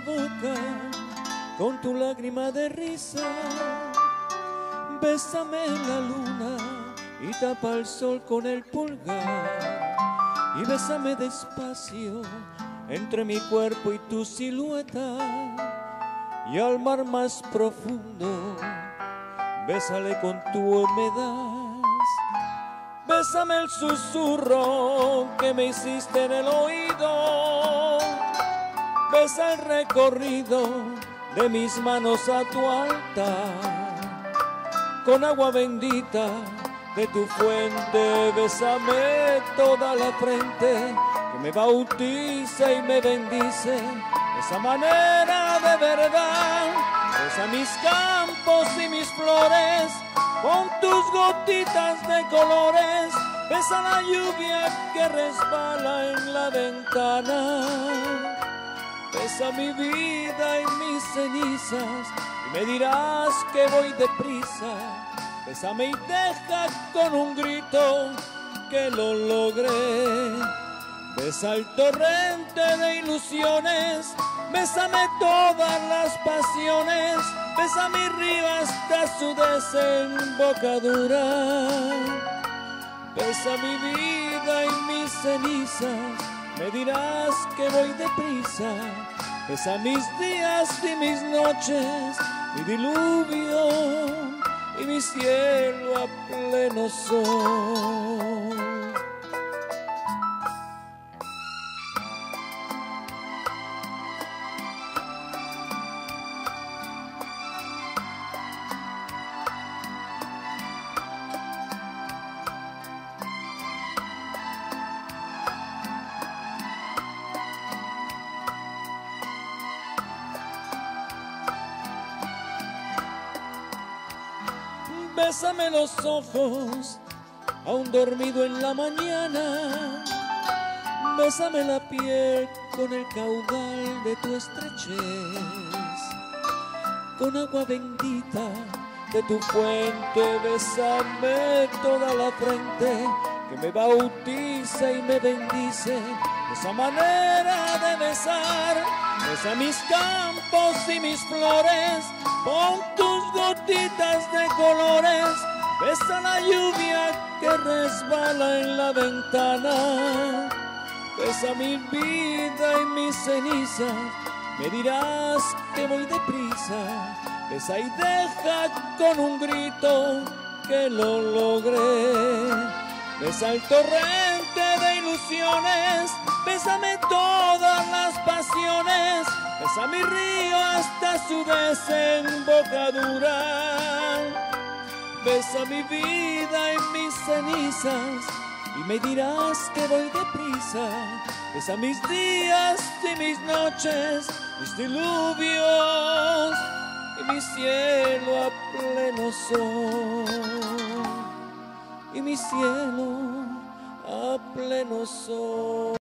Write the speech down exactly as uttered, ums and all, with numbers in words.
boca con tu lágrima de risa. Bésame la luna y tapa el sol con el pulgar. Y bésame despacio entre mi cuerpo y tu silueta. Y al mar más profundo, bésale con tu humedad. Bésame el susurro que me hiciste en el oído. Besa el recorrido de mis manos a tu altar. Con agua bendita de tu fuente, bésame toda la frente, que me bautiza y me bendice de esa manera de verdad. Besa mis campos y mis flores con tus gotitas de colores. Besa la lluvia que resbala en la ventana. Besa mi vida y mis cenizas y me dirás que voy deprisa. Bésame y deja con un grito que lo logré. Besa el torrente de ilusiones, bésame todas las pasiones. Besa mi río hasta su desembocadura. Besa mi vida y mis cenizas, me dirás que voy deprisa. Besa mis días y mis noches, mi diluvio y mi cielo a pleno sol. Bésame los ojos, aún dormido en la mañana. Bésame la piel con el caudal de tu estrechez. Con agua bendita de tu fuente, bésame toda la frente, que me bautiza y me bendice esa manera de besar. Besa mis campos y mis flores con tus gotitas de colores. Besa la lluvia que resbala en la ventana. Besa mi vida y mis cenizas, me dirás que voy deprisa. Besa y deja con un grito que lo logré. Besa el torrente de ilusiones, bésame todas las pasiones. Besa mi río hasta su desembocadura. Besa mi vida y mis cenizas y me dirás que voy deprisa. Besa mis días y mis noches, mis diluvios y mi cielo a pleno sol. Y mi cielo a pleno sol.